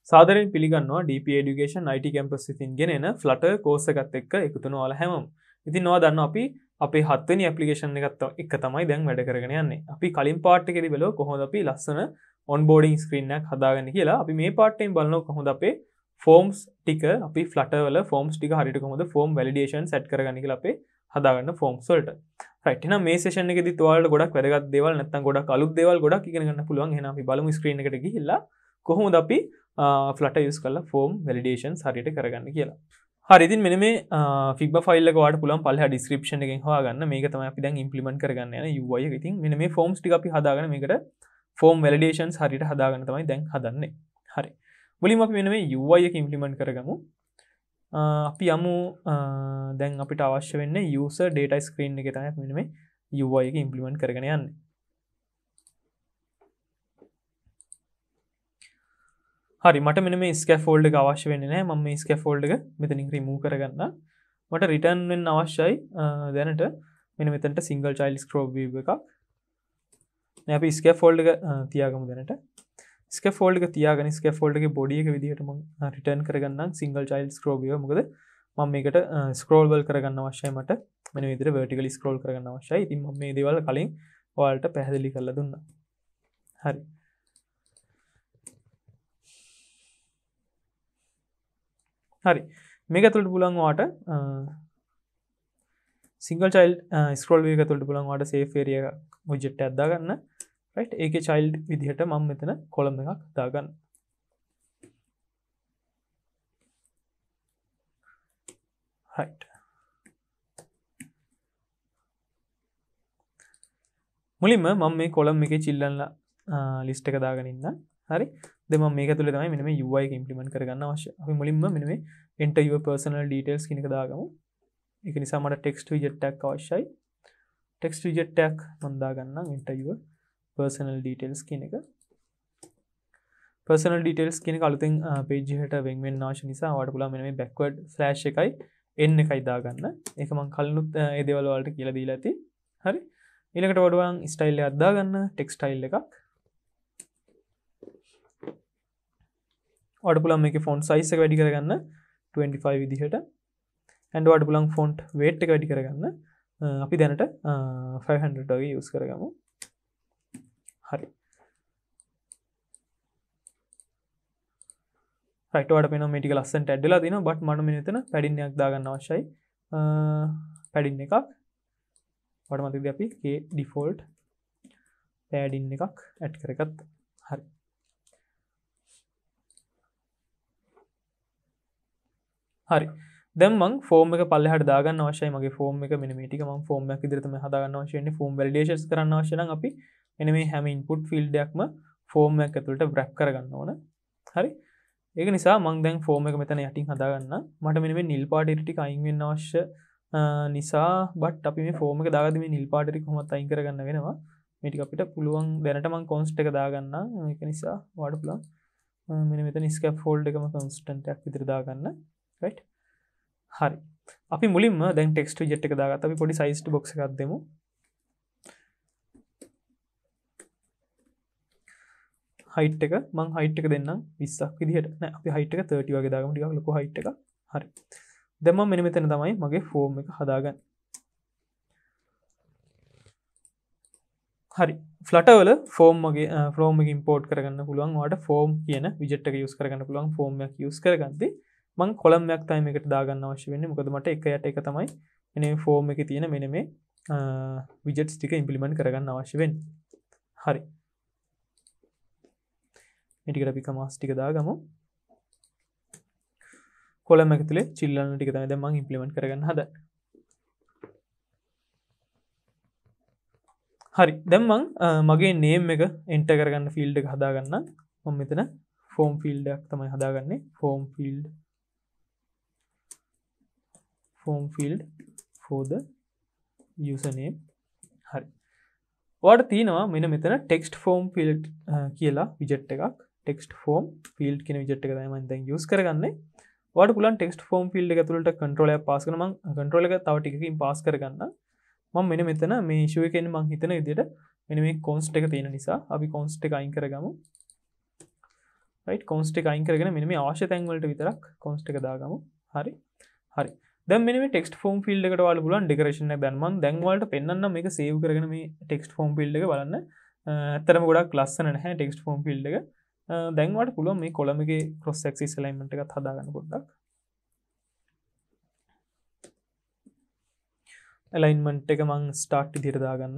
සාදරයෙන් පිළිගන්නවා DP Education IT campus විසින් ගෙනෙන Flutter course එකත් එක්ක එකතු වෙන ඔයාලා හැමෝම. ඉතින් ඔයා දන්නවා අපි අපේ 7 වෙනි application එකත් එක්ක තමයි දැන් වැඩ කරගෙන යන්නේ. අපි කලින් part එකේදී බලුවා කොහොමද අපි ලස්සන onboarding screen එකක් හදාගන්නේ කියලා. අපි මේ part එකෙන් බලනවා කොහොමද අපේ forms ටික අපි Flutter වල forms ටික හරියට කොහොමද form validation set කරගන්නේ කියලා අපේ හදාගන්න forms වලට. right එහෙනම් මේ session එකේදීත් ඔයාලට ගොඩක් වැදගත් දේවල් නැත්නම් ගොඩක් අලුත් දේවල් ගොඩක් ඉගෙන ගන්න පුළුවන්. එහෙනම් අපි බලමු screen එකට ගිහිල්ලා කොහොමද අපි Flutter use කරලා form validations හරියට කරගන්න කියලා. හරි ඉතින් මෙන්න මේ Figma file එක ඔයාලට පුළුවන් පල්ලෙහා description එකෙන් හොයාගන්න. මේක තමයි අපි දැන් implement කරගන්න යන UI එක. ඉතින් මෙන්න මේ forms ටික අපි හදාගෙන මේකට form validations හරියට හදාගන්න තමයි දැන් හදන්නේ. හරි. මුලින්ම අපි මෙන්න මේ UI එක implement කරගමු. අපි යමු දැන් අපිට අවශ්‍ය වෙන්නේ user data screen එකේ තමයි මෙන්න මේ UI එක implement කරගෙන යන්නේ. හරි මට මෙන්න මේ scaffold එක අවශ්‍ය වෙන්නේ නැහැ. මම මේ scaffold එක මෙතනින් remove කරගන්න. මට return වෙන්න අවශ්‍යයි දැනට මෙන්න මෙතනට single child scroll view එකක්. දැන් අපි scaffold එක තියාගමු දැනට. scaffold එක තියාගෙන scaffold එකේ body එක විදිහට මම return කරගන්නම් single child scroll view. මොකද මම මේකට scroll wheel කරගන්න අවශ්‍යයි මට. මෙන්න මේ විදිහට vertically scroll කරගන්න අවශ්‍යයි. ඉතින් මම මේ දේවල් කලින් ඔයාලට පැහැදිලි කරලා දුන්නා. හරි. හරි මේක ඇතුළට පුළුවන් ඔයාට single child scroll view එක ඇතුළට පුළුවන් ඔයාට safe area widget එකක් දාගන්න. right ඒකේ child විදිහට මම මෙතන column එකක් දාගන්න. right මුලින්ම මම මේ column එකේ children list එක දාගෙන ඉන්න. හරි දැන් මම මේක ඇතුලේ තමයි මෙන්න මේ UI එක implement කරගන්න අවශ්‍ය. අපි මුලින්ම මෙන්න මේ enter your personal details කියන එක දාගමු. ඒක නිසා මට text widget එකක් අවශ්‍යයි. text widget එකක් මම දාගන්නම් enter your personal details කියන එක. personal details කියන එක අලුතෙන් page එකට වෙන් වෙන්න අවශ්‍ය නිසා ඔයාලට පුළුවන් මෙන්න මේ backward slash එකයි n එකයි දාගන්න. ඒක මම කලිනුත් ඒ දේවල් වලට කියලා දීලා ඇති. හරි ඊළඟට වඩුවන් style එකක් දාගන්න text style එකක්. ඔයාලට පුළුවන් මේකේ font size එක වැඩි කරගන්න 25 විදිහට. and ඔයාලට පුළුවන් font weight එක වැඩි කරගන්න. අපි දැනට 500 වගේ use කරගමු. හරි. right ඔයාලට පේනවා මේ ටික ලස්සනට add වෙලා දිනවා but මම මෙතන padding එකක් දාගන්න අවශ්‍යයි. padding එකක්. ඔයාලට මතකද අපි k default padding එකක් add කරගත්තා. හරි. හරි දැන් මම ෆෝම් එක පල්ලෙහාට දාගන්න අවශ්‍යයි. මගේ ෆෝම් එක මෙන්න මේ ටික මම ෆෝම් එකක් විදිහට තමයි හදාගන්න අවශ්‍ය වෙන්නේ. ෆෝම් වැලිඩේෂන්ස් කරන්න අවශ්‍ය නම් අපි මෙන්න මේ හැම ඉන්පුට් ෆීල්ඩ් එකක්ම ෆෝම් එකක් ඇතුළට wrap කරගන්න ඕන. හරි ඒක නිසා මම දැන් ෆෝම් එක මෙතන යටින් හදාගන්න. මට මෙන්න මේ නිල් පාට ඉර ටික අයින් වෙන්න අවශ්‍ය නිසා but අපි මේ ෆෝම් එක දාගද්දි මේ නිල් පාට ටික කොහොමද අයින් කරගන්න වෙනවා. මේ ටික අපිට පුළුවන් දැනට මම const එක දාගන්න. ඒක නිසා ඔයාලට පුළුවන් මෙන්න මෙතන scaffold එකම constant එකක් විදිහට දාගන්න. right හරි අපි මුලින්ම දැන් text widget එක දාගත්තා. අපි පොඩි sized box එකක් දෙමු. height එක මම height එක දෙන්නම් 20ක් විදිහට. නෑ අපි height එක 30 වගේ දාගමු. ටිකක් ලොකු height එකක්. හරි දැන් මම මෙන්න මෙතන තමයි මගේ form එක හදාගන්නේ. හරි Flutter වල form එක import කරගන්න පුළුවන්. ඔයාලට form කියන widget එක use කරගන්න පුළුවන්. form එකක් use කරගද්දී මම column එකක් තමයි මේකට දාගන්න අවශ්‍ය වෙන්නේ. මොකද මට එක යට එක තමයි මෙන්න මේ form එකේ තියෙන මෙන්න මේ widgets ටික implement කරගන්න අවශ්‍ය වෙන්නේ. හරි. මේ ටිකට අපි commands ටික දාගමු. column එක තුලේ children ටික තමයි දැන් මම implement කරගන්න හදන්නේ. හරි දැන් මම මගේ name එක enter කරගන්න field එක හදාගන්න. මම මෙතන form field එකක් තමයි හදාගන්නේ. form field for the username. හරි. ඔයාලට තියෙනවා මෙන්න මෙතන text form field කියලා widget එකක්. text form field කියන widget එක තමයි මම දැන් use කරගන්නේ. ඔයාලට පුළුවන් text form field එක ඇතුළට control එකක් pass කරන. මම control එක තව ටිකකින් pass කරගන්න. මම මෙන්න මෙතන මේ issue එකේ ඉන්නේ මම හිතන විදිහට මෙන්න මේ const එක තියෙන නිසා අපි const එක අයින් කරගමු. right const එක අයින් කරගෙන මෙන්න මේ අවශ්‍ය තැන් වලට විතරක් const එක දාගමු හරි හරි දැන් මෙන්න මේ text form field එකට ඔයාලට පුළුවන් decoration එකක් දාන්න මම දැන් ඔයාලට පෙන්නන්නම් මේක save කරගෙන මේ text form field එක බලන්න ඇත්තටම ගොඩක් ලස්සන නැහැ text form field එක දැන් ඔයාලට පුළුවන් මේ column එකේ cross axis alignment එකත් හදාගන්න පොඩ්ඩක් alignment එක මම start විදිහට දාගන්න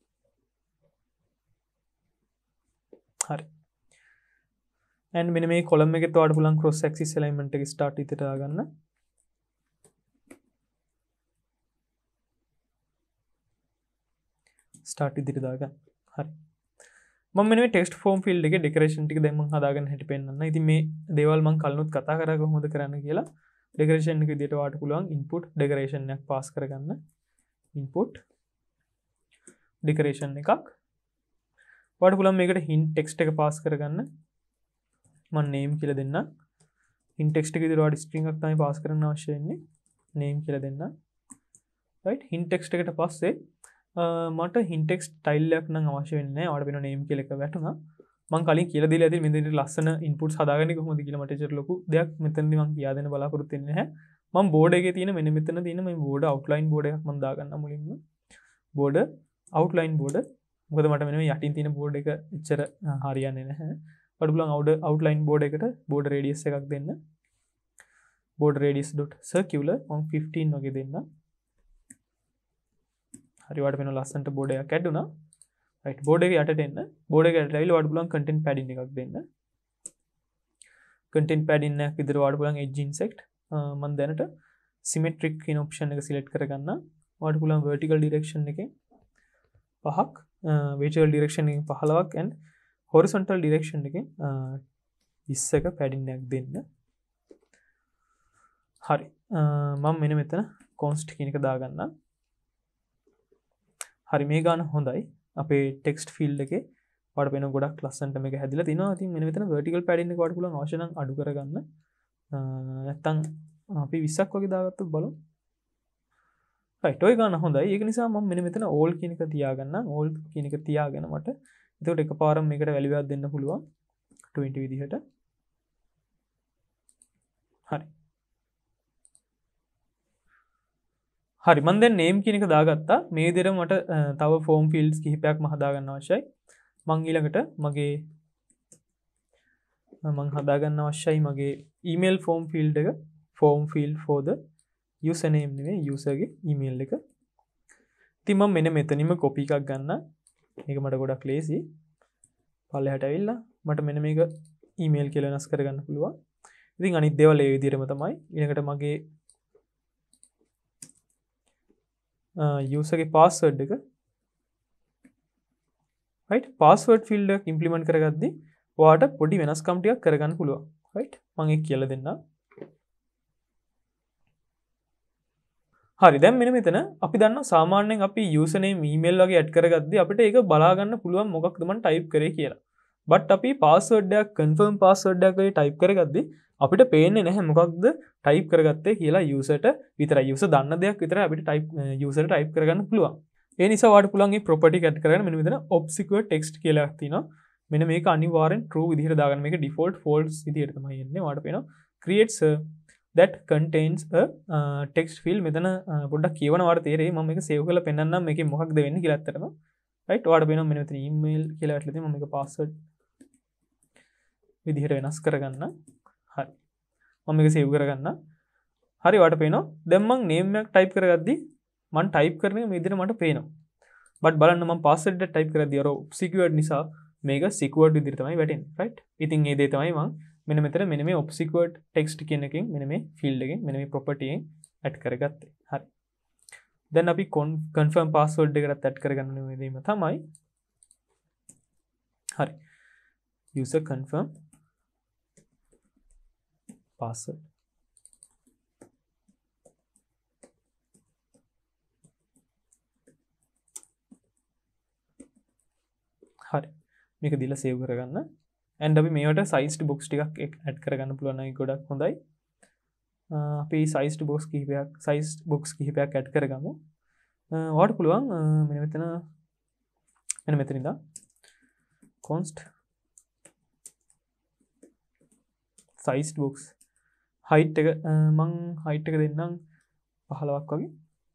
හරි and මෙන්න මේ column එකෙත් ඔයාලට පුළුවන් cross axis alignment එක start විදිහට දාගන්න start විදිහට දාගන්න හරි මම මෙන්න මේ text form field එකේ decoration ටික දැන් මම හදාගන්න හැටි පෙන්නන්න. ඉතින් මේ දේවල් මම කලිනුත් කතා කරා කොහොමද කරන්න කියලා. decoration එක විදිහට ඔයාලට පුළුවන් input decoration එකක් pass කරගන්න. input decoration එකක්. ඔයාලට පුළුවන් මේකට hint text එක pass කරගන්න. මම name කියලා දෙන්න. hint text එක විදිහට ඔයාලට string එකක් තමයි pass කරන්න අවශ්‍ය වෙන්නේ. name කියලා දෙන්න. right hint text එකට පස්සේ මට hint text style එකක් නම් අවශ්‍ය වෙන්නේ නැහැ. ඔයාලට වෙන name කියලා එක වැටුණා. මම කලින් කියලා දීලා ඇති මෙතන ලස්සන inputs හදාගන්නේ කොහොමද කියලා මට ටිචර් ලොකු දෙයක් මෙතනදී මම කියා දෙන්න බලාපොරොත්තු වෙන්නේ නැහැ. මම board එකේ තියෙන මෙන්න මෙතන තියෙන මේ board outline board එකක් මම දාගන්න මුලින්ම. board outline board. මොකද මට මෙන්න මේ යටින් තියෙන board එක එච්චර හරියන්නේ නැහැ. ඔයාලට පුළුවන් outline board එකට board radius එකක් දෙන්න. board radius.circular මම 15 වගේ දෙන්න. හරි ඔයාලට වෙන ලස්සනට board එකක් ඇඩ් වුණා. right board එක යටට එන්න. board එක යටට ඇවිල්ලා ඔයාලට පුළුවන් content padding එකක් දෙන්න. content padding එකක් විතර ඔයාලට පුළුවන් edge insect. මම දැනට symmetric කියන option එක select කරගන්න. ඔයාලට පුළුවන් vertical direction එකෙන් 5ක්, vertical direction එකෙන් 15ක් and horizontal direction එකෙන් 20ක padding එකක් දෙන්න. හරි. මම මෙන්න මෙතන const කියන එක දාගන්නම්. හරි මේ ගාන හොඳයි අපේ ටෙක්ස්ට් ෆීල්ඩ් එකේ ඔයාලට වෙන ගොඩක් ලස්සනට මේක හැදිලා තිනවා. ඉතින් මෙන්න මෙතන vertical padding එක ඔයාලට පුළුවන් අවශ්‍ය නම් අඩු කරගන්න. නැත්තම් අපි 20ක් වගේ දාගත්තොත් බලමු. right ඔය ගාන හොඳයි. ඒක නිසා මම මෙන්න මෙතන all කියන එක තියාගන්නම්. all කියන එක තියාගෙන මට එතකොට එකපාරම මේකට value එකක් දෙන්න පුළුවන් 20 විදිහට. හරි. හරි මම දැන් name කියන එක දාගත්තා. මේ විදිහට මට තව form fields කිහිපයක්ම හදාගන්න අවශ්‍යයි. මම ඊළඟට මම හදාගන්න අවශ්‍යයි මගේ email form field එක form field for the username නෙවෙයි user ගේ email එක. ඉතින් මම මෙන්න මෙතනින්ම copy එකක් ගන්න. මේක මට ගොඩක් ලේසි. පල්ලෙහාට ඇවිල්ලා මට මෙන්න මේක email කියලා වෙනස් කරගන්න පුළුවන්. ඉතින් අනිත් දේවල් ඒ විදිහටම තමයි. ඊළඟට මගේ user ගේ password එක right password field එක implement කරගද්දි ඔයාට පොඩි වෙනස්කම් ටිකක් කරගන්න පුළුවන් right මම ඒක කියලා දෙන්නම්. හරි දැන් මෙන්න මෙතන අපි දන්නවා සාමාන්‍යයෙන් අපි username email වගේ add කරගද්දි අපිට ඒක බලා ගන්න පුළුවන් මොකක්ද මම type කරේ කියලා. but අපි password එකක් confirm password එකක් වගේ type කරගද්දි අපිට පේන්නේ නැහැ මොකක්ද type කරගත්තේ කියලා userට විතරයි. user දන්න දෙයක් විතරයි අපිට user type කරගන්න පුළුවන්. ඒ නිසා ඔයාලට පුළුවන් මේ property add කරගෙන මෙන්න මෙතන obscure text කියලා එකක් තියෙනවා. මෙන්න මේක අනිවාර්යෙන් true විදිහට දාගන්න. මේක default false විදිහට තමයි එන්නේ. ඔයාලට පේනවා creates that contains a text field. මෙතන පොඩ්ඩක් කියවන වාට තේරෙයි මම මේක save කරලා පෙන්නන්නම් මේකේ මොකක්ද වෙන්නේ කියලා ඇත්තටම. right ඔයාලට පේනවා මෙන්න මෙතන email කියලා ඇట్లా තියෙනවා. මම මේක password විදිහට වෙනස් කරගන්න. හරි මම මේක save කරගන්න. හරි ඔයාලට පේනවා දැන් මම name එකක් type කරගද්දි මම type කරන මේ විදිහට මට පේනවා. but බලන්න මම password එක type කරද්දි අර obscured නිසා මේක secured විදිහට තමයි වැටෙන්නේ. right ඉතින් මේ දේ තමයි මම මෙන්න මෙතන මෙන්න මේ obscured text කියන එකෙන් මෙන්න මේ field එකෙන් මෙන්න මේ property එකෙන් add කරගත්තේ. හරි දැන් අපි confirm password එකකට add කරගන්න මේ දෙයම තමයි. හරි user confirm password. හරි මේක දීලා save කරගන්න. and අපි මේවට sized box ටිකක් add කරගන්න පුළුවන් නම් ගොඩක් හොඳයි. අපි sized box කිහිපයක් add කරගමු. ඔයාලට පුළුවන් මෙන්න මෙතන ඉඳන් const sized box height එක මං height එක දෙන්නම් 15ක් වගේ.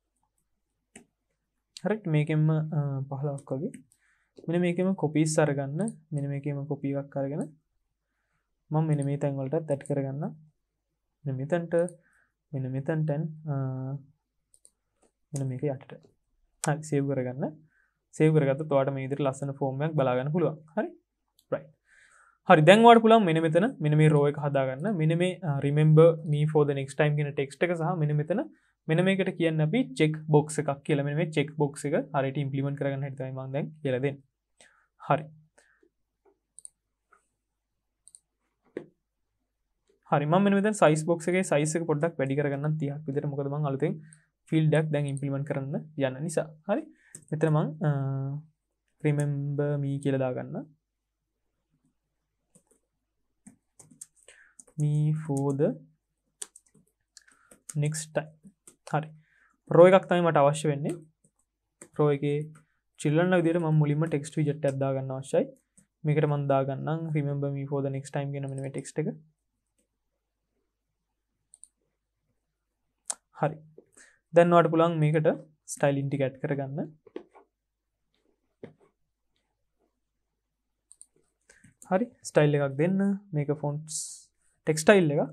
හරි මේකෙන්ම 15ක් වගේ. මෙන්න මේකෙම copies අරගන්න. මෙන්න මේකෙම copy එකක් අරගෙන මම මෙන්න මේ තැන් වලටත් add කරගන්න. මෙන්න මෙතනට මෙන්න මෙතනට මෙන්න මේක යටට. හරි save කරගන්න. save කරගත්තොත් ඔයාලට මේ විදිහට ලස්සන form එකක් බලා ගන්න පුළුවන්. හරි. right. හරි දැන් ඔයාලට පුළුවන් මෙන්න මෙතන මෙන්න මේ row එක හදාගන්න. මෙන්න මේ remember me for the next time කියන text එක සහ මෙන්න මෙතන මෙන්න මේකට කියන්නේ අපි check box එකක් කියලා. මෙන්න මේ check box එක හරියට implement කරගන්න හැටි තමයි මම දැන් කියලා දෙන්නේ. හරි. හරි මම මෙන්න මෙතන size box එකේ size එක පොඩ්ඩක් වැඩි කරගන්නම් 30ක් විතර. මොකද මම අලුතෙන් field එකක් දැන් implement කරන්න යන නිසා. හරි. මෙතන මම remember me කියලා දාගන්න. me for the next time. හරි. row එකක් තමයි මට අවශ්‍ය වෙන්නේ. row එකේ children විදිහට මම මුලින්ම text widget එකක් දාගන්න අවශ්‍යයි. මේකට මම දාගන්නම් remember me for the next time කියන මෙන්න මේ text එක. හරි. දැන් ඔයාලට පුළුවන් මේකට styling ටික add කරගන්න. හරි. style එකක් දෙන්න. මේක fonts text style එකක්.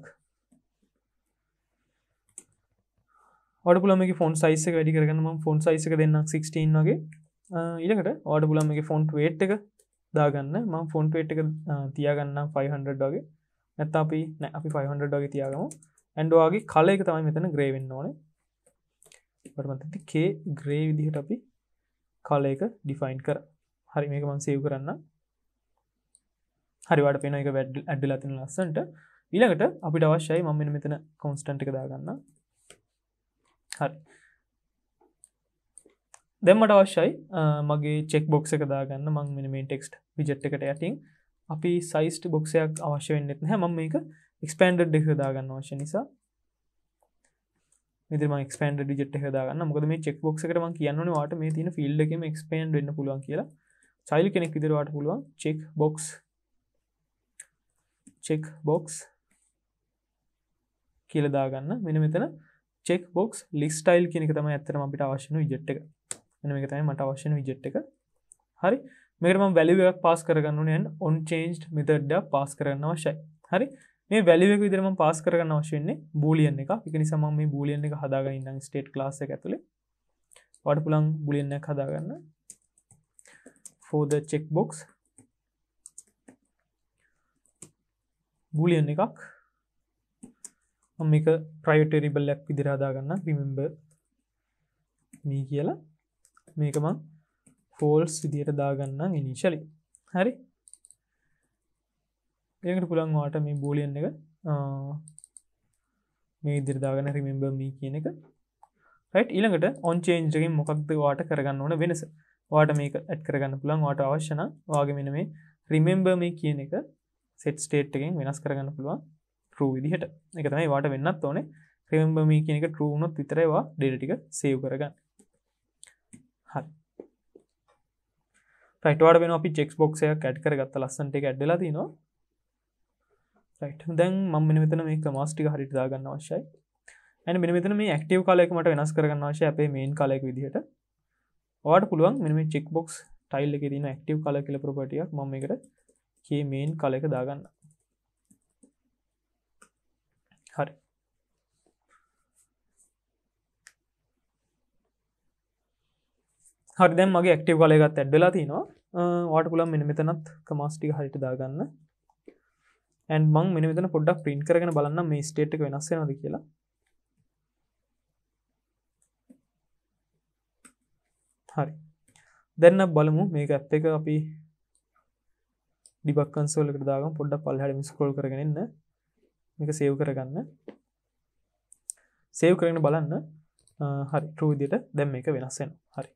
ඔයාලට පුළුවන් මේකේ font size එක වැඩි කරගන්න. මම font size එක දෙන්නම් 16 වගේ. ඊළඟට ඔයාලට පුළුවන් මේකේ font weight එක දාගන්න. මම font weight එක තියාගන්නම් 500 වගේ. නැත්නම් අපි 500 වගේ තියාගමු. and ඔයාගේ color එක තමයි මෙතන gray වෙන්න ඕනේ. ඔයාලට මතකද K gray විදිහට අපි color එක define කරා. හරි මේක මම save කරන්නම්. හරි ඔයාලට පේනවා ඒක add වෙලා තියෙන ලස්සනට. ඊළඟට අපිට අවශ්‍යයි මම මෙතන constant එක දාගන්නම්. හරි. දැන් මට අවශ්‍යයි මගේ check box එක දාගන්න. මම මෙන්න මේ text widget එකට යටින් අපි sized box එකක් අවශ්‍ය වෙන්නේ නැහැ. මම මේක expanded එක දාගන්න අවශ්‍ය නිසා මෙතන මම expanded widget එක දාගන්න. මොකද මේ check box එකට මම කියන්න ඕනේ ඔයාලට මේ තියෙන field එකෙම expand වෙන්න පුළුවන් කියලා. child කෙනෙක් විදිහට ඔයාලට පුළුවන් check box කියලා දාගන්න. මෙන්න මෙතන check box list style කියන එක තමයි ඇත්තටම අපිට අවශ්‍ය වෙන widget එක. මෙන්න මේක තමයි මට අවශ්‍ය වෙන widget එක. හරි. මේකට මම value එකක් pass කරගන්න ඕනේ and on changed method එක pass කරගන්න අවශ්‍යයි. හරි. මේ value එක විදිහට මම pass කරගන්න අවශ්‍ය වෙන්නේ boolean එකක්. ඒක නිසා මම මේ boolean එක හදාගෙන ඉන්නම් state class එක ඇතුලේ. ඔයාලට පුළුවන් boolean එකක් හදාගන්න. for the checkbox boolean එකක් මම මේක private variable එකක් විදිහට හදාගන්න. remember me කියලා මේක මම false විදිහට දාගන්නම් initially. හරි. ඒකට පුළුවන් ඔයාලට මේ boolean එක මේ විදිහට දාගන්න remember me කියන එක. right. ඊළඟට on change එකෙන් මොකක්ද ඔයාලට කරගන්න ඕන වෙනස? ඔයාලට මේක add කරගන්න පුළුවන්. ඔයාලට අවශ්‍ය නම් ඔයාගේ මෙන්න මේ remember me කියන එක set state එකෙන් වෙනස් කරගන්න පුළුවන් true විදිහට. ඒක තමයි ඔයාලට වෙන්නත් ඕනේ. remember me කියන එක true වුණොත් විතරයි ඔයා data ටික save කරගන්න. හරි. right. ඔයාලට වෙනවා අපි check box එකක් add කරගත්ත ලස්සනට ඒක add වෙලා තිනවා. right. දැන් මම මෙන්න මෙතන මේ commas ටික හරියට දාගන්න අවශ්‍යයි. and මෙන්න මෙතන මේ active color එක මට වෙනස් කරගන්න අවශ්‍යයි අපේ main color එක විදිහට. ඔයාලට පුළුවන් මෙන්න මේ check box tile එකේ තියෙන active color කියලා property එකක් මම මේකට k main color එක දාගන්න. හරි. හරි දැන් මගේ active color එකත් add වෙලා තිනවා. ඔයාලට පුළුවන් මෙන්න මෙතනත් commas ටික හරියට දාගන්න. and මම මෙන්න මෙතන පොඩ්ඩක් print කරගෙන බලන්නම් මේ state එක වෙනස් වෙනවද කියලා. හරි. දැන් බලමු මේක app එක අපි debug console එකට දාගමු. පොඩ්ඩක් පල්ලෙහාට scroll කරගෙන ඉන්න. මේක save කරගන්න. save කරගෙන බලන්න. හරි true විදිහට දැන් මේක වෙනස් වෙනවා. හරි.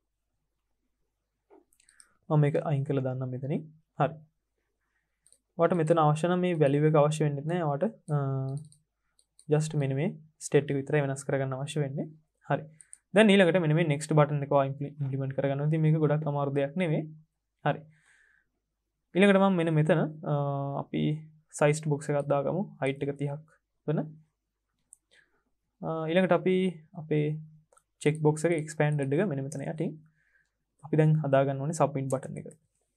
මම මේක අයින් කරලා දාන්නම් මෙතනින්. හරි. ඔයාලට මෙතන අවශ්‍ය නම් මේ value එක අවශ්‍ය වෙන්නේ නැහැ. ඔයාලට just මෙන්න මේ state එක විතරයි වෙනස් කරගන්න අවශ්‍ය වෙන්නේ. හරි. දැන් ඊළඟට මෙන්න මේ next button එක implement කරගන්න. ඉතින් මේක ගොඩක් අමාරු දෙයක් නෙවෙයි. හරි. ඊළඟට මම මෙන්න මෙතන අපි sized box එකක් දාගමු height එක 30ක් වෙන ඊළඟට අපි අපේ check box එක expanded එක මෙන්න මෙතන යටින් අපි දැන් හදා ගන්න ඕනේ submit button එක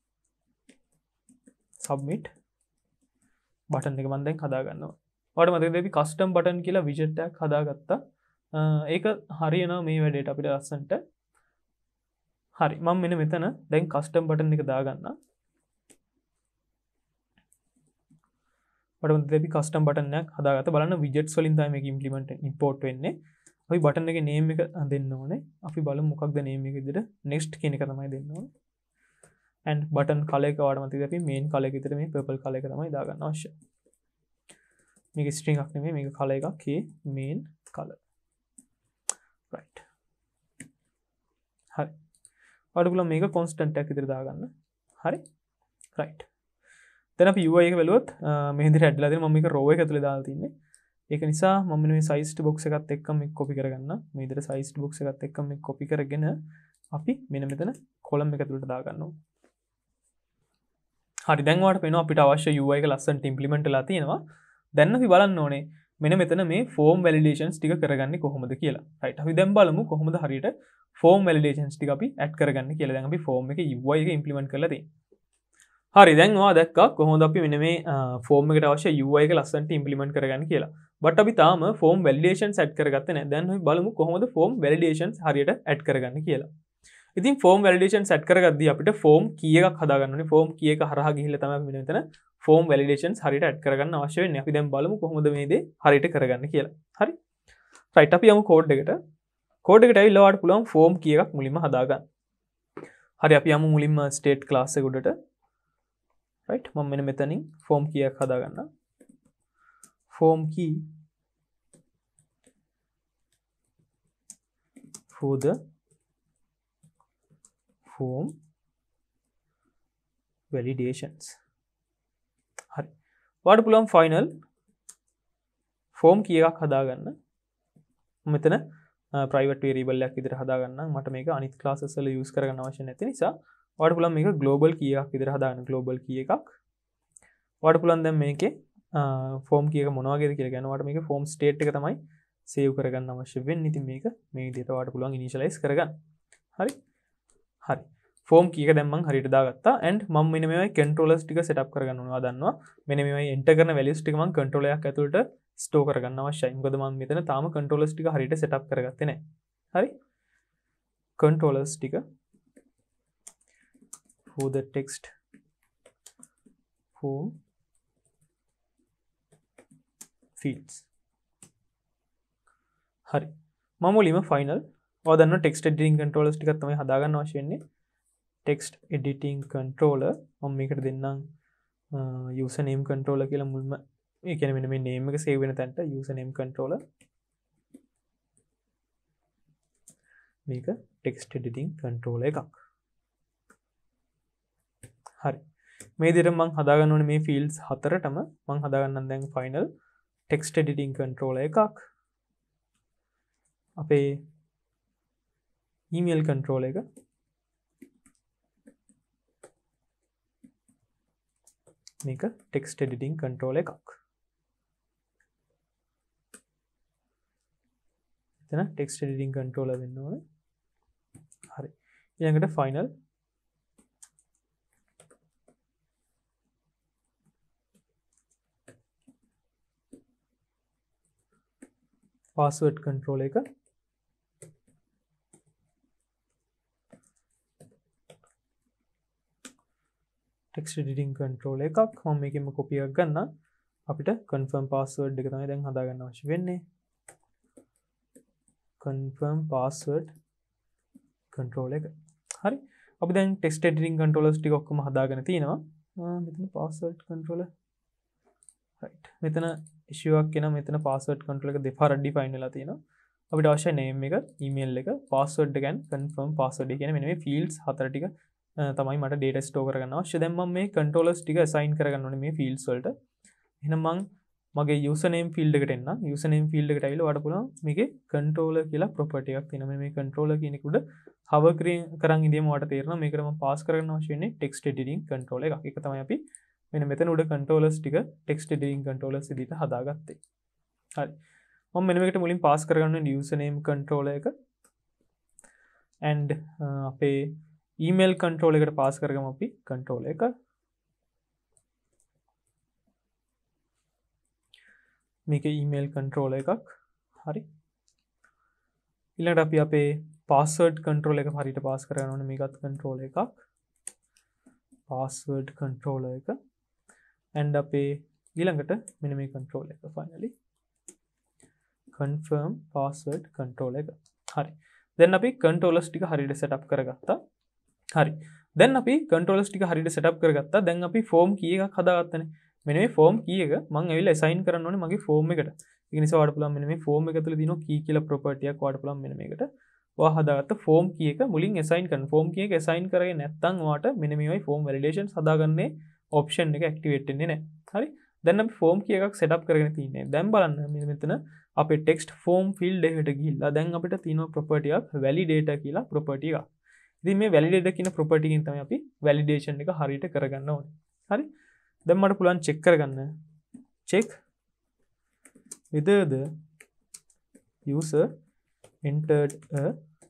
submit button එක මම දැන් හදා ගන්නවා ඔයාලට මතකද අපි custom button කියලා widget එකක් හදාගත්තා ඒක හරියනවා මේ වැඩේට අපිට ලස්සනට හරි මම මෙන්න මෙතන දැන් custom button එක දාගන්නවා ඔයාලට අපි custom button එකක් හදාගත්තා බලන්න widgets වලින් තමයි මේක import වෙන්නේ අපි button එකේ name එක දෙන්න ඕනේ අපි බලමු මොකක්ද name එක විදිහට next කියන එක තමයි දෙන්න ඕනේ and button color එක ඔයාලට මතකද අපි main color එක විතර මේ purple color එක තමයි දාගන්න අවශ්‍ය මේක string එකක් නෙමෙයි මේක color එකක් main color right හරි ඔයාලට පුළුවන් මේක constant එකක් විතර දාගන්න හරි right දැන් අපි UI එක බලුවොත් මේ විදිහට ඇඩ්ලා දෙන මම මේක row එක ඇතුලේ දාලා තින්නේ ඒක නිසා මම මේ sized box එකත් එක්කම මේක copy කරගන්න මේ විදිහට sized box එකත් එක්කම මේක copy කරගෙන අපි මෙන්න මෙතන column එක ඇතුලට දාගන්නවා හරි දැන් ඔයාලට පේනවා අපිට අවශ්‍ය UI එක ලස්සනට implement වෙලා තියෙනවා දැන් අපි බලන්න ඕනේ මෙන්න මෙතන මේ form validations ටික කරගන්නේ කොහොමද කියලා right අපි දැන් බලමු කොහොමද හරියට form validations ටික අපි add කරගන්නේ කියලා දැන් අපි form එකේ UI එක implement කරලා තියෙනවා හරි දැන් ඔයා දැක්කා කොහොමද අපි මෙන්න මේ form එකට අවශ්‍ය UI එක ලස්සනට implement කරගන්නේ කියලා but අපි තාම form validations add කරගත්තේ නැහැ දැන් අපි බලමු කොහොමද form validations හරියට add කරගන්නේ කියලා ඉතින් form validations add කරගද්දී අපිට form key එකක් හදා ගන්න ඕනේ form key එක හරහා ගිහිල්ලා තමයි අපි මෙතන form validations හරියට add කරගන්න අවශ්‍ය වෙන්නේ අපි දැන් බලමු කොහොමද මේ දේ හරියට කරගන්නේ කියලා හරි right අපි යමු code එකට ඇවිල්ලා ඔයාලට පුළුවන් form key එකක් මුලින්ම හදා ගන්න හරි අපි යමු මුලින්ම state class එක උඩට right මම මෙන්න මෙතනින් form key එකක් හදා ගන්නවා form key for the form validations හරි ඔයාලට පුළුවන් final form key එකක් හදා ගන්න මෙතන private variable එකක් විදිහට හදා ගන්නම් මට මේක අනිත් classes වල use කරගන්න අවශ්‍ය නැති නිසා ඔයාලට පුළුවන් මේක global key එකක් විදිහට හදාගන්න global key එකක් ඔයාලට පුළුවන් දැන් මේකේ form key එක මොන වගේද කියලා ගන්න ඔයාලට මේකේ form state එක තමයි save කරගන්න අවශ්‍ය වෙන්නේ ඉතින් මේක මේ විදිහට ඔයාලට පුළුවන් initialize කරගන්න හරි form key එක දැන් මම හරියට දාගත්තා and මම මෙන්න මේවයි controllers ටික setup කරගන්න ඕනවා දන්නවා මෙන්න මේවයි enter කරන values ටික මම controller එකක් ඇතුළට store කරගන්න අවශ්‍යයි මොකද මම මෙතන තාම controllers ටික හරියට setup කරගත්තේ නැහැ හරි controllers ටික for the text form fields හරි මම මුලින්ම final ඔයා දන්නවා text editing controllers ටිකක් තමයි හදා ගන්න අවශ්‍ය වෙන්නේ text editing controller මම මේකට දෙන්නම් username controller කියලා මුල්ම ඒ කියන්නේ මෙන්න මේ name එක save වෙන තැනට username controller මේක text editing controller එකක් හරි මේ විදිහට මම හදා ගන්න ඕනේ මේ fields හතරටම මම හදා ගන්නම් දැන් final text editing controller එකක් අපේ email controller එක මේක text editing controller එකක් එතන text editing controller වෙන්න ඕනේ හරි ඊළඟට final password controller එක text editing controller එකක් මම මේකෙම copy එකක් ගන්න අපිට confirm password එක තමයි දැන් හදා ගන්න අවශ්‍ය වෙන්නේ confirm password controller එක හරි අපි දැන් text editing controllers ටික ඔක්කොම හදාගෙන තිනවා මෙතන password controller right මෙතන issue එකක් එනවා මෙතන password controller එක දෙපාරක් define වෙලා තියෙනවා අපිට අවශ්‍ය name එක email එක password එක and confirm password එක කියන්නේ මෙන්න මේ fields හතර ටික තමයි මට data store කරගන්න අවශ්‍ය දැන් මම මේ controllers ටික assign කරගන්න ඕනේ මේ fields වලට එහෙනම් මම මගේ username field එකට එන්න username field එකට ඇවිල්ලා ඔයාලට පුළුවන් මේකේ controller කියලා property එකක් තියෙනවා මේ controller කියන එක උඩ hover කරන් ඉඳීම ඔයාලට තේරෙනවා මේකට මම pass කරගන්න අවශ්‍ය වෙන්නේ text editing controller එකක් ඒක තමයි අපි මෙන්න මෙතන උඩ controllers ටික text editing controllers විදිහට හදාගත්තේ. හරි. මම මෙන්න මේකට මුලින් පාස් කරගන්න ඕනේ username controller එක and අපේ email controller එකට පාස් කරගමු අපි controller එක. මේක email controller එකක්. හරි. ඊළඟට අපි අපේ password controller එක හරියට පාස් කරගන්න ඕනේ මේකත් controller එකක්. password controller එක and අපේ ඊළඟට මෙන්න මේ controller එක finally confirm password controller එක. හරි. දැන් අපි controllers ටික හරියට setup කරගත්තා. හරි. දැන් අපි controllers ටික හරියට setup කරගත්තා. දැන් අපි form key එකක් හදාගත්තනේ. මෙන්න මේ form key එක මම ඇවිල්ලා assign කරන්න ඕනේ මගේ form එකට. ඒක නිසා ඔයාලට පුළුවන් මෙන්න මේ form එක තුළ තියෙන key කියලා property එකක් ඔයාලට පුළුවන් මෙන්න මේකට ඔයා හදාගත්ත form key එක මුලින් assign කරන්න. form key එක assign කරගෙන නැත්නම් ඔයාට මෙන්න මේ වගේ form validations හදාගන්නේ option එක activate වෙන්නේ නැහැ. හරි. දැන් අපි form key එකක් setup කරගෙන තින්නේ. දැන් බලන්න මෙතන අපේ text form field එකට ගිහිල්ලා දැන් අපිට තියෙන property එකක් validator කියලා property එකක්. ඉතින් මේ validator කියන property එකෙන් තමයි අපි validation එක හරියට කරගන්න ඕනේ. හරි. දැන් මට පුළුවන් check කරගන්න. check whether the user entered a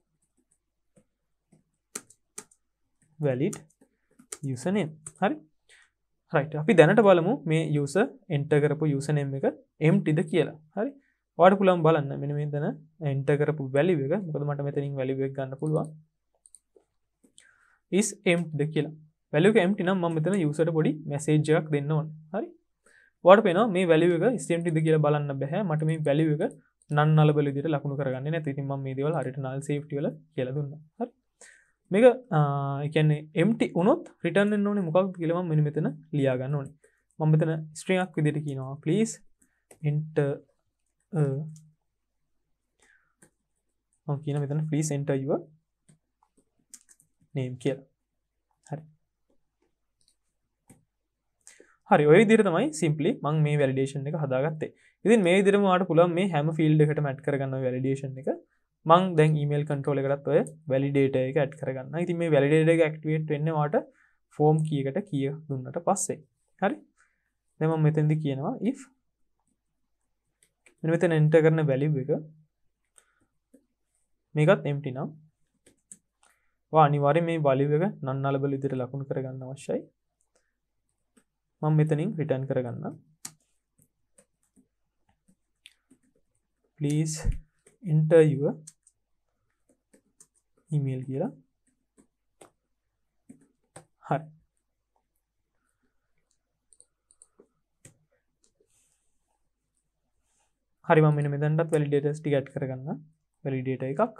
valid username. හරි. right. අපි දැනට බලමු මේ user enter කරපු username එක empty ද කියලා. හරි. ඔයාලට පුළුවන් බලන්න මෙන්න මෙතන enter කරපු value එක. මොකද මට මෙතනින් value එක ගන්න පුළුවන්. is empty ද කියලා. value එක empty නම් මම මෙතන user ට පොඩි message එකක් දෙන්න ඕනේ. හරි. ඔයාලට පේනවා මේ value එක is empty ද කියලා බලන්න බෑ. මට මේ value එක non nullable විදිහට ලකුණු කරගන්නේ නැත්නම් ඉතින් මම මේ දේවල් හරියට null safety වල කියලා දුන්නා. හරි. මේක ඒ කියන්නේ empty වුණොත් return වෙන්න ඕනේ මොකක්ද කියලා මම මෙන්න මෙතන ලියා ගන්න ඕනේ. මම මෙතන string එකක් විදිහට කියනවා please enter මම කියන මෙතන please enter your name කියලා. හරි. හරි ඔය විදිහට තමයි simply මම මේ validation එක හදාගත්තේ. ඉතින් මේ විදිහටම ඔයාලට පුළුවන් මේ හැම field එකකටම add කරගන්න ඔය validation එක. මම දැන් email control එකකටත් ඔය validator එක add කරගන්නවා. ඉතින් මේ validator එක activate වෙන්නේ ඔයාලට form key එකට key එක දුන්නට පස්සේ. හරි. දැන් මම මෙතනදී කියනවා if මෙතන enter කරන value එක මේකත් empty නම් ඔයා අනිවාර්යයෙන් මේ value එක non nullable විදිහට ලකුණු කරගන්න අවශ්‍යයි. මම මෙතනින් return කරගන්නම්. please enter your email කියලා. හරි. හරි මම මෙන්න මෙතනටත් validators ටික add කරගන්න. validator එකක්.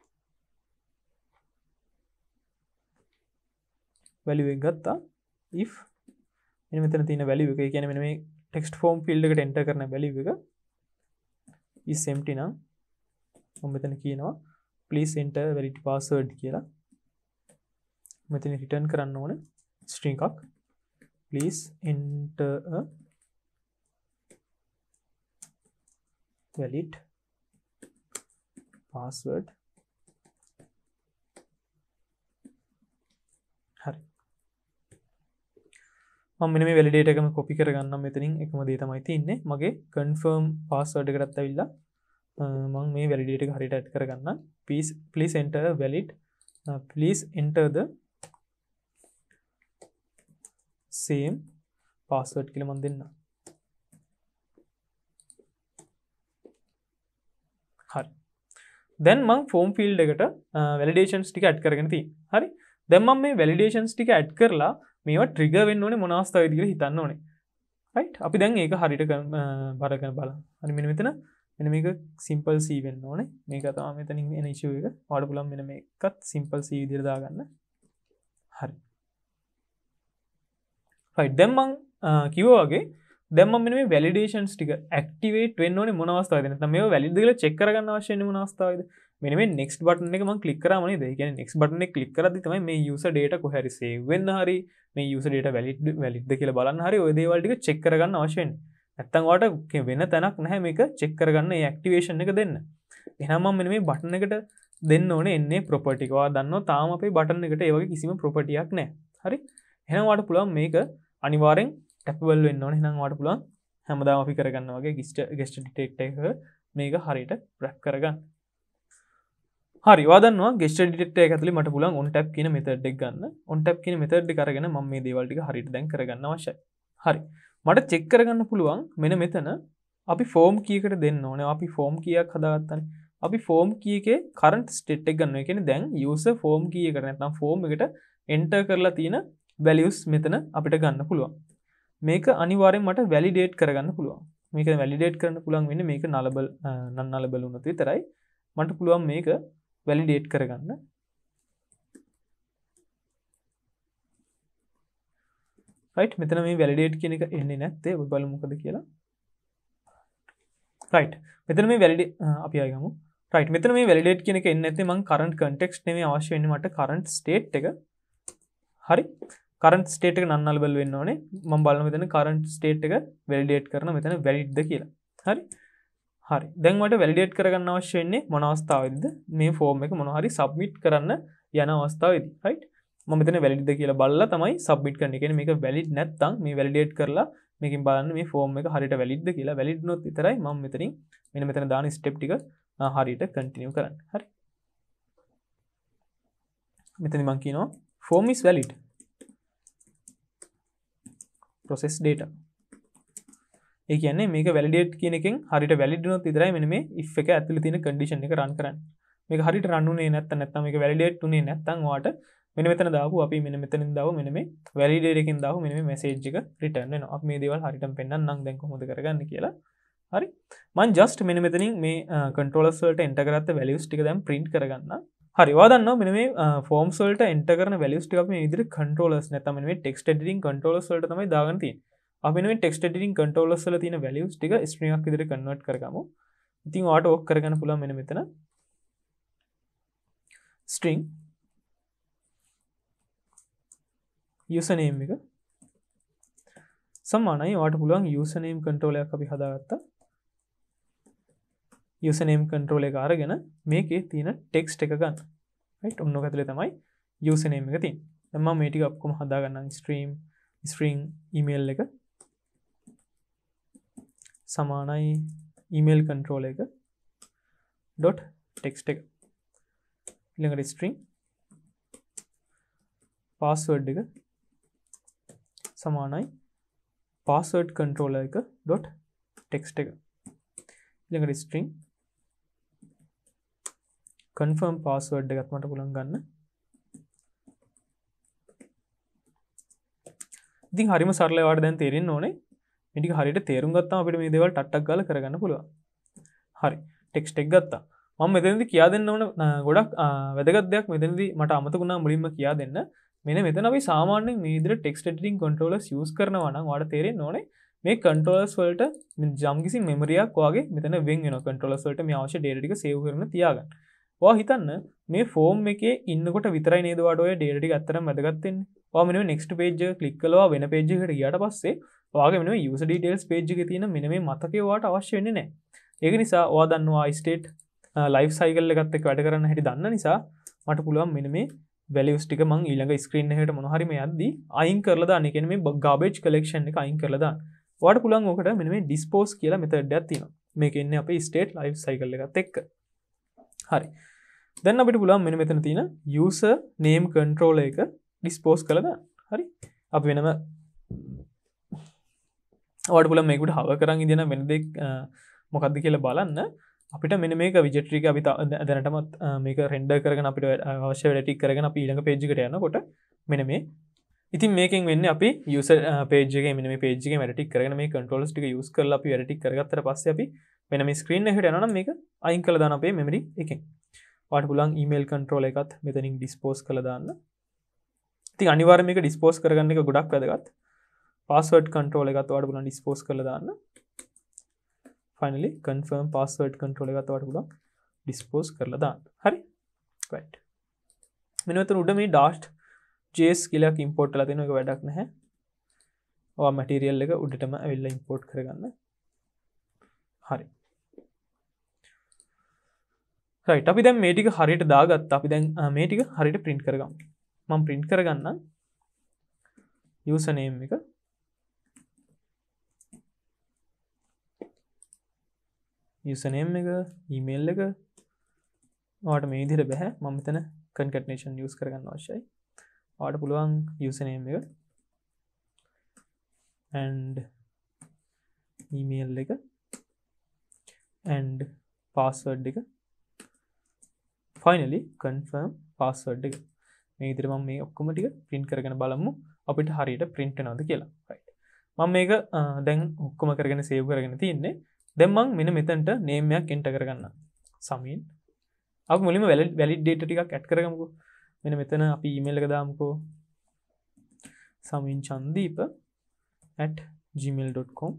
value එක ගත්තා. if මෙන්න මෙතන තියෙන value එක, ඒ කියන්නේ මෙන්න මේ text form field එකට enter කරන value එක is empty නම් මම මෙතන කියනවා please enter valid password කියලා. මෙතන return කරන්න ඕනේ string එකක් please enter a valid password. හරි. මම මෙන්න මේ validator එකම copy කරගන්නම්. මෙතනින් එකම දේ තමයි තියෙන්නේ. මගේ confirm password එකටත් ඇවිල්ලා මම මේ validator එක හරියට add කරගන්නම්. please enter a valid please enter the same password කියලා මම දෙන්නම්. හරි. දැන් මම form field එකට validations ටික add කරගෙන තියෙනවා. හරි. දැන් මම මේ validations ටික add කරලා මේවා trigger වෙන්න ඕනේ මොන අවස්ථාවේදී කියලා හිතන්න ඕනේ. right. අපි දැන් ඒක හරියට බරගෙන බලමු. හරි මෙන්න මෙතන මෙන්න මේක simple C වෙන්න ඕනේ. මේක තමයි මෙතනින් එන issue එක. ඔයාලට පුළුවන් මෙන්න මේකත් simple C විදිහට දාගන්න. හරි. right. දැන් මම කිව්වා වගේ දැන් මම මෙන්න මේ validations ටික activate වෙන්න ඕනේ මොන අවස්ථාවේද? නැත්නම් මේවා valid ද කියලා check කරගන්න අවශ්‍ය වෙන්නේ මොන අවස්ථාවේද? මෙන්න මේ next button එක මම click කරාම නේද? ඒ කියන්නේ next button එක click කරද්දි තමයි මේ user data කොහේ හරි save වෙන්න හරි මේ user data valid ද කියලා බලන්න හරි ওই දේවල් ටික check කරගන්න අවශ්‍ය වෙන්නේ. නැත්නම් ඔයාලට වෙන තැනක් නැහැ මේක check කරගන්න මේ activation එක දෙන්න. එහෙනම් මම මෙන්න මේ button එකට දෙන්න ඕනේ එන්නේ property එක. ඔයා දන්නවා තාම අපේ button එකට ඒ වගේ කිසිම property එකක් නැහැ. හරි? එහෙනම් ඔයාලට පුළුවන් මේක අනිවාර්යෙන් tappable වෙන්න ඕනේ. එහෙනම් ඔයාලට පුළුවන් හැමදාම අපි කරගන්න වගේ guest detect එක මේක හරියට wrap කරගන්න. හරි ඔයා දන්නවා guest detect එක ඇතුලේ මට පුළුවන් on tap කියන method එක ගන්න. on tap කියන method එක අරගෙන මම මේ දේවල් ටික හරියට දැන් කරගන්න අවශ්‍යයි. හරි. මට check කරගන්න පුළුවන් මෙන්න මෙතන අපි form key එකට දෙන්න ඕනේ. අපි form key එකක් හදාගත්තානේ. අපි form key එකේ current state එක ගන්නවා. ඒ කියන්නේ දැන් user form key එකට නැත්නම් form එකට enter කරලා තියෙන values මෙතන අපිට ගන්න පුළුවන්. මේක අනිවාර්යෙන් මට validate කරගන්න පුළුවන්. මේක validate කරන්න පුළුවන් වෙන්නේ මේක nullable non nullable වුණොත් විතරයි. මට පුළුවන් මේක validate කරගන්න. right මෙතන මේ validate කියන එක එන්නේ නැත්තේ ඔබ බලමු මොකද කියලා. right මෙතන මේ validate අපි ආයෙමු. right මෙතන මේ validate කියන එක එන්නේ නැත්තේ මම current context නෙමෙයි අවශ්‍ය වෙන්නේ මට current state එක. හරි current state එක non nullable වෙන්න ඕනේ. මම බලනවා මෙතන current state එක validate කරන මෙතන valid ද කියලා. හරි. හරි. දැන් මට validate කරගන්න අවශ්‍ය වෙන්නේ මොන අවස්ථාවේදීද? මේ form එක මොනවා හරි submit කරන්න යන අවස්ථාවේදී. right. මම මෙතන valid ද කියලා බලලා තමයි submit කරන්න. ඒ කියන්නේ මේක valid නැත්නම් මේ validate කරලා මේකෙන් බලන්න මේ form එක හරියට valid ද කියලා. valid වුණොත් විතරයි මම මෙතනින් මෙතන දාන step ටික හරියට continue කරන්න. හරි. මෙතන මම කියනවා form is valid. process data. ඒ කියන්නේ මේක validate කියන එකෙන් හරියට valid වුණොත් විතරයි මෙන්න මේ if එක ඇතුලේ තියෙන condition එක run කරන්නේ. මේක හරියට run උනේ නැත්නම් මේක validate උනේ නැත්නම් ඔයාට මෙන්න මෙතන දාපු අපි මෙන්න මෙතනින් දාව මෙන්න මේ validate එකෙන් දාව මෙන්න මේ message එක return වෙනවා. අපි මේ දේවල් හරියටම පෙන්නන්නම් දැන් කොහොමද කරගන්නේ කියලා. හරි. මම just මෙන්න මෙතනින් මේ controllers වලට enter කරගත්ත values ටික දැන් print කරගන්න. හරි. ඔයා දන්නවා මෙන්න මේ forms වලට enter කරන values ටික අපි මේ විදිහට controllers නැත්නම් මෙන්න මේ text editing controllers වලට තමයි දාගන්න තියෙන්නේ. අපි මෙන්න මේ text editing controllers වල තියෙන values ටික string එකක් විදිහට convert කරගමු. ඉතින් ඔයාට ඕක කරගන්න පුළුවන් මෙන්න මෙතන string username එක සමානයි ඔයාට පුළුවන් username control එකක් අපි හදාගත්තා. username control එක අරගෙන මේකේ තියෙන text එක ගන්න. right ඔන්න ඔක ඇතුලේ තමයි username එක තියෙන්නේ. දැන් මම මේ ටික ඔක්කොම හදාගන්නම් string email එක සමානයි email control එක dot text එක ඊළඟට string password එක සමානයි password controller එක dot text එක ඊළඟට string confirm password එකත් මට පුළුවන් ගන්න. ඉතින් හරිම සරලයි ඔයාලට දැන් තේරෙන්න ඕනේ. මේ ටික හරියට තේරුම් ගත්තාම අපිට මේ දේවල් ටක් ගාලා කරගන්න පුළුවන්. හරි. ටෙක්ස්ට් එක ගත්තා. මම මෙතනදී කියා දෙන්න ඕන ගොඩක් වැදගත් දෙයක් මෙතනදී මට අමතක වුණා මුලින්ම කියා දෙන්න. මෙන්න මෙතන අපි සාමාන්‍යයෙන් මේ විදිහට ටෙක්ස්ට් එඩිටින් කන්ට්‍රෝලර්ස් යූස් කරනවා නම් ඔයාලට තේරෙන්න ඕනේ මේ කන්ට්‍රෝලර්ස් වලට යම්කිසි මෙමරි එකක් වාගේ මෙතන වෙන් වෙනවා. කන්ට්‍රෝලර්ස් වලට මේ අවශ්‍ය data ටික save කරගෙන තියාගන්න. ඔයා හිතන්න මේ form එකේ ඉන්නකොට විතරයි නේද ඔයාලට ඔය data ටික අත්‍තරම වැදගත් වෙන්නේ. ඔයා මෙන්න මේ next page එක click කළා වෙන page එකකට ගියාට පස්සේ ඔයාගේ මෙන්න මේ user details page එකේ තියෙන මෙන්න මේ මතකය ඔයාලට අවශ්‍ය වෙන්නේ නැහැ. ඒක නිසා ඔයා දන්නවා state life cycle එකත් එක්ක වැඩ කරන්න හැටි දන්න නිසා මට පුළුවන් මෙන්න මේ values ටික මම ඊළඟ screen එකකට මොන හරි මේ යද්දි අයින් කරලා දාන්න. ඒ කියන්නේ මේ garbage collection එක අයින් කරලා දාන්න. ඔයාලට පුළුවන් ඔකට මෙන්න මේ dispose කියලා method එකක් තියෙනවා. මේක ඉන්නේ අපේ state life cycle එකත් එක්ක. හරි. දැන් අපිට පුළුවන් මෙන්න මෙතන තියෙන user name controller එක dispose කරලා දාන්න. හරි. අපි වෙනම ඔයාලට පුළුවන් මේකට හව කරන් ඉඳින වෙන දෙයක් මොකක්ද කියලා බලන්න. අපිට මෙන්න මේක widget ටික අපි දැනටමත් මේක render කරගෙන අපිට අවශ්‍ය වැඩ ටික කරගෙන අපි ඊළඟ page එකට යනකොට මෙන්න මේ ඉතින් මේකෙන් වෙන්නේ අපි user page එකේ මෙන්න මේ page එකේ වැඩ ටික කරගෙන මේ controllers ටික use කරලා අපි වැඩ ටික කරගත්තට පස්සේ අපි මෙන්න මේ screen එකට යනවා නම් මේක අයින් කරලා දාන අපේ memory එකෙන්. ඔයාලට පුළුවන් email control එකත් මෙතනින් dispose කරලා දාන්න. ඉතින් අනිවාර්යයෙන් මේක dispose කරගන්න එක ගොඩක් වැදගත්. password control එකත් ඔයාලට පුළුවන් dispose කරලා දාන්න. finally confirm password control එකත් ඔයාලට පුළුවන් dispose කරලා දාන්න. හරි? right. මෙන්න මෙතන උඩ මේ dash.js කියලා import කරලා තියෙනවා. ඒක වැඩක් නැහැ. ඔයා material එක උඩටම ඇවිල්ලා import කරගන්න. හරි. right. අපි දැන් මේ ටික හරියට දාගත්තා. අපි දැන් මේ ටික හරියට print කරගමු. මම print කරගන්නම් username එක username එක email එක ඔයාලට මේ විදිහට බෑ මම මෙතන concatenation use කරගන්න අවශ්‍යයි ඔයාලට පුළුවන් username එක and email එක and password එක finally confirm password එක මේ විදිහට මම මේ ඔක්කොම ටික print කරගෙන බලමු අපිට හරියට print වෙනවද කියලා right මම මේක දැන් ඔක්කොම කරගෙන save කරගෙන තියෙන්නේ දැන් මම මෙන්න මෙතනට name එකක් enter කරගන්නම් සමීන් අපි මුලින්ම valid data ටිකක් add කරගමුකෝ මෙන්න මෙතන අපි email එක දාමුකෝ saminchandeep@gmail.com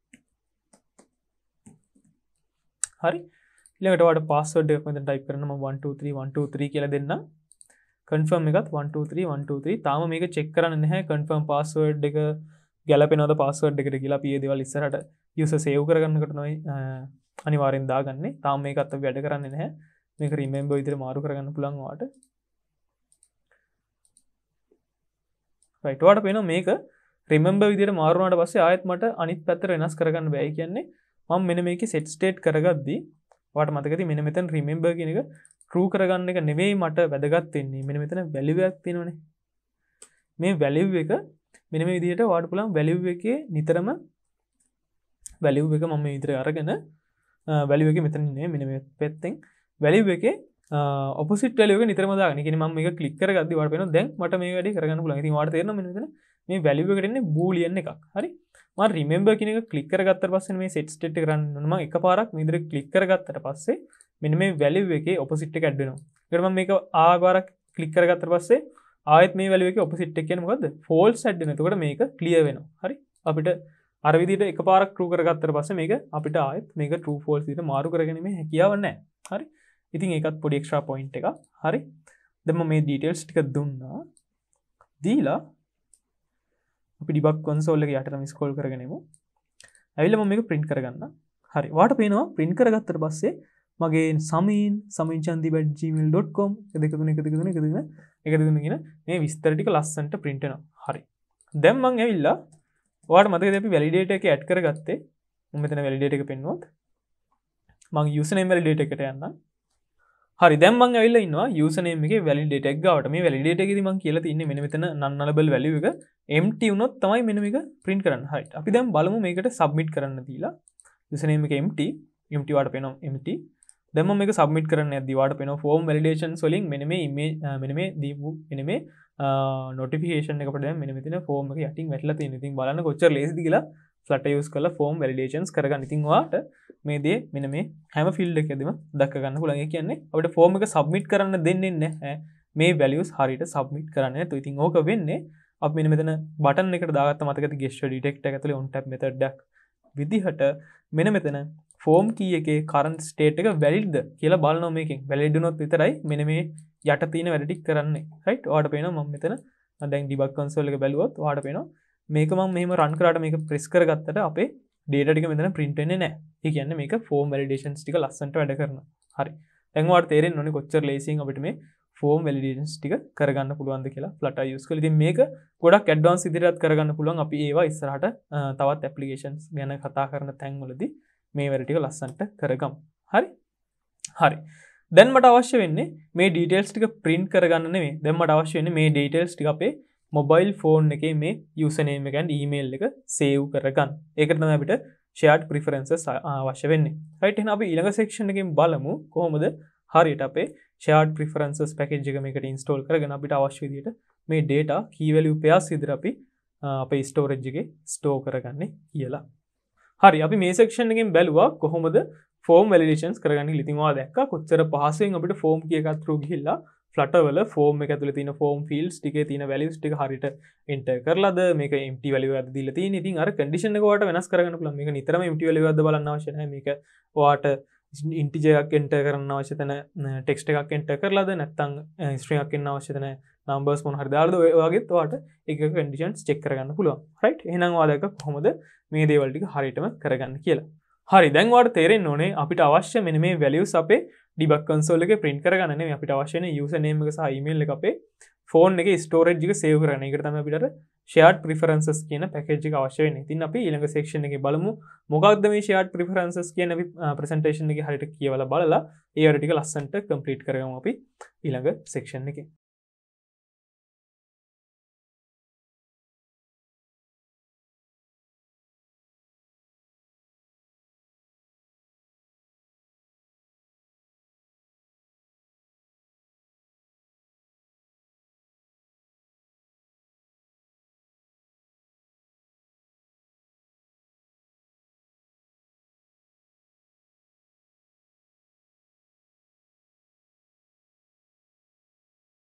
හරි ඊළඟට ඔයාලට password එක මෙතන type කරන්න මම 123 123 කියලා දෙන්නම් confirm එකත් 123 123 තාම මේක check කරන්න නැහැ confirm password එක ගැලපෙනවද password එකට කියලා අපි මේ දේවල් ඉස්සරහට user save කරගන්නකොට තමයි අනිවාර්යෙන් දාගන්නේ තාම මේකත් අපි වැඩ කරන්නේ නැහැ මේක remember විදිහට මාරු කරගන්න පුළුවන් ඔයාලට right ඔයාලට පේනවා මේක remember විදිහට මාරු වුණාට පස්සේ ආයෙත් මට අනිත් පැත්තට වෙනස් කරගන්න බෑ කියන්නේ මම මෙන්න මේකේ set state කරගද්දි ඔයාලට මතකද මෙන්න මෙතන remember කියන එක true කරගන්න එක නෙවෙයි මට වැදගත් වෙන්නේ මෙන්න මෙතන value එකක් තියෙනවනේ මේ value එක මෙන්න මේ විදිහට ඔයාලට පුළුවන් value එකේ නිතරම value එක මම මේ විදිහට අරගෙන value එකේ මෙතන නේ මෙන්න මේ පැත්තෙන් value එකේ opposite value එක නිතරම දාගන්න. ඒ කියන්නේ මම මේක click කරගද්දි ඔයාලට පේනවා දැන් මට මේ වැඩේ කරගන්න පුළුවන්. ඉතින් ඔයාලට තේරෙනවා මෙන්න මෙතන මේ value එකට එන්නේ boolean එකක්. හරි? මම remember කියන එක click කරගත්තට පස්සේ මේ set state එක කරන්න ඕන. මම එකපාරක් මේ විදිහට click කරගත්තට පස්සේ මෙන්න මේ value එකේ opposite එක add වෙනවා. ඒකට මම මේක ආකාරයක් click කරගත්තට පස්සේ ආයෙත් මේ value එකේ opposite එක කියන්නේ මොකද්ද? false add වෙනවා. එතකොට මේක clear වෙනවා. හරි? අපිට අර විදිහට එකපාරක් true කරගත්තට පස්සේ මේක අපිට ආයෙත් මේක true false විදිහට මාරු කරගැනීමේ හැකියාවක් නැහැ. හරි? ඉතින් ඒකත් පොඩි extra point එකක්. හරි? දැන් මම මේ details ටික දුන්නා. දීලා අපි debug console එක යටටම scroll කරගෙන යමු. ඇවිල්ලා මම මේක print කරගන්න. හරි. ඔයාලට පේනවා print කරගත්තට පස්සේ මගේ samin.gmail.com 123 කියන මේ විස්තර ටික ලස්සනට print වෙනවා. හරි. දැන් මම ඇවිල්ලා ඔයාලට මතකද අපි validate එක add කරගත්තේ? මම මෙතන validate එක පෙන්නුවොත් මම username validate එකට යන්නම්. හරි දැන් මම ඇවිල්ලා ඉන්නවා username එකේ validate එක ගාවට. මේ validate එකේදී මම කියලා තින්නේ මෙන්න මෙතන nullable value එක empty වුණොත් තමයි මෙන්න මේක print කරන්න. හරි. අපි දැන් බලමු මේකට submit කරන්න දීලා. username එක empty වාට පේනවා empty. දැන් මම මේක submit කරන්න යද්දී වාට පේනවා form validations වලින් මෙන්න මේ image මෙන්න මේ දීපු මෙන්න මේ notification එක අපිට දැන් මෙන්න මෙතන form එක යටින් වැටලා තියෙනවා. ඉතින් බලන්න කොච්චර ලේසිද කියලා Flutter use කරලා form validations කරගන්න. ඉතින් ඔයාට මේ දේ මෙන්න මේ හැම field එකකදීම දැක ගන්න පුළුවන්. ඒ කියන්නේ අපිට form එක submit කරන්න දෙන්නේ නැහැ. මේ values හරියට submit කරන්න නැතු. ඉතින් ඕක වෙන්නේ අපි මෙන්න මෙතන button එකට දාගත්ත මතකද gesture detect එක ඇතුලේ on tap method එකක් විදිහට මෙන්න මෙතන form key එකේ current state එක valid ද කියලා බලනවා මේකෙන්. valid වුණොත් විතරයි මෙන්න මේ යට තියෙන වැඩ ටික කරන්නේ. right? ඔයාලට පේනවා මම මෙතන දැන් debug console එක බැලුවොත් ඔයාලට පේනවා මේක මම මෙහෙම run කරාට මේක press කරගත්තට අපේ data ටික මෙතන print වෙන්නේ නැහැ. ඒ කියන්නේ මේක form validations ටික ලස්සනට වැඩ කරනවා. හරි. දැන් ඔයාලට තේරෙන්න ඕනේ කොච්චර ලේසියෙන් අපිට මේ form validations ටික කරගන්න පුළුවන්ද කියලා Flutter use කරලා. ඉතින් මේක ගොඩක් advanced විදිහට කරගන්න පුළුවන්. අපි ඒවා ඉස්සරහට තවත් applications ගැන කතා කරන තැන්වලදී මේ වැඩ ටික ලස්සනට කරගමු. හරි? හරි. දැන් මට අවශ්‍ය වෙන්නේ මේ details ටික print කරගන්න නෙමෙයි. දැන් මට අවශ්‍ය වෙන්නේ මේ details ටික අපේ mobile phone එකේ මේ username එක and email එක save කරගන්න. ඒකට තමයි අපිට shared preferences අවශ්‍ය වෙන්නේ. right? එහෙනම් අපි ඊළඟ section එකෙන් බලමු කොහොමද හරියට අපේ shared preferences package එක මේකට install කරගෙන අපිට අවශ්‍ය විදිහට මේ data key value pairs විදිහට අපි අපේ storage එකේ store කරගන්නේ කියලා. හරි අපි මේ section එකෙන් බැලුවා කොහොමද form validations කරගන්න කියලා. ඉතින් ඔයා දැක්කා කොච්චර පහසුවෙන් අපිට form key එකක් through ගිහිල්ලා Flutter වල form එක ඇතුලේ තියෙන form fields ටිකේ තියෙන values ටික හරියට enter කරලාද මේක empty value එකක්ද දීලා තියෙන්නේ. ඉතින් අර condition එක ඔයාලට වෙනස් කරගන්න පුළුවන්. මේක නිතරම empty value එකක්ද බලන්න අවශ්‍ය නැහැ. මේක ඔයාලට integer එකක් enter කරන්න අවශ්‍ය තැන text එකක් enter කරලාද නැත්නම් string එකක් එන්න අවශ්‍ය තැන numbers මොන හරි දාලාද ඔය වගේත් ඔයාලට එක එක conditions check කරගන්න පුළුවන්. right? එහෙනම් ඔයා දැක්ක කොහොමද මේ දේවල් ටික හරියටම කරගන්න කියලා. හරි දැන් ඔයාලට තේරෙන්න ඕනේ අපිට අවශ්‍ය මෙන්න මේ values අපේ debug console එකේ print කරගන්න නෙමෙයි අපිට අවශ්‍ය වෙන username එක සහ email එක අපේ phone එකේ storage එක save කරගන්න. ඒකට තමයි අපිට අර shared preferences කියන පැකේජ් එක අවශ්‍ය වෙන්නේ. ඉතින් අපි ඊළඟ section එකේ බලමු මොකක්ද මේ shared preferences කියන අපි presentation එකේ හරියට කියවලා බලලා ඒ වල ටික ලස්සනට complete කරගමු අපි ඊළඟ section එකේ.